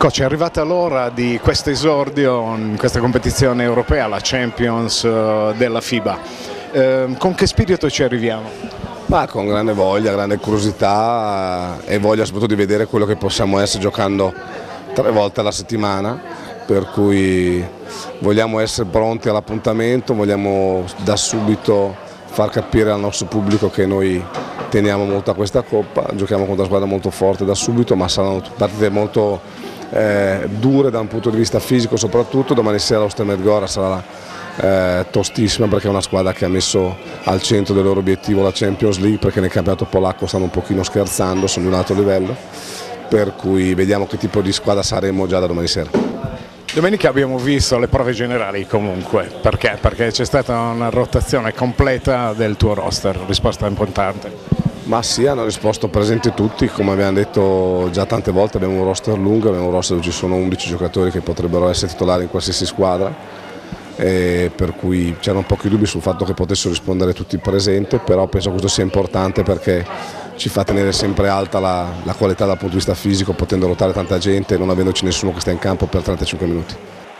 Coach, è arrivata l'ora di questo esordio in questa competizione europea, la Champions della FIBA. Con che spirito ci arriviamo? Ma con grande voglia, grande curiosità e voglia soprattutto di vedere quello che possiamo essere giocando 3 volte alla settimana, per cui vogliamo essere pronti all'appuntamento, vogliamo da subito far capire al nostro pubblico che noi teniamo molto a questa Coppa, giochiamo contro una squadra molto forte da subito, ma saranno partite molto dure da un punto di vista fisico soprattutto. Domani sera lo Stemmel sarà tostissima perché è una squadra che ha messo al centro del loro obiettivo la Champions League, perché nel campionato polacco stanno un pochino scherzando, sono di un alto livello, per cui vediamo che tipo di squadra saremo già da domani sera. Domenica abbiamo visto le prove generali comunque, perché? Perché c'è stata una rotazione completa del tuo roster, risposta importante. Ma sì, hanno risposto presenti tutti, come abbiamo detto già tante volte abbiamo un roster lungo, abbiamo un roster dove ci sono 11 giocatori che potrebbero essere titolari in qualsiasi squadra, per cui c'erano pochi dubbi sul fatto che potessero rispondere tutti presenti, però penso che questo sia importante perché ci fa tenere sempre alta la qualità dal punto di vista fisico, potendo ruotare tanta gente e non avendoci nessuno che sta in campo per 35 minuti.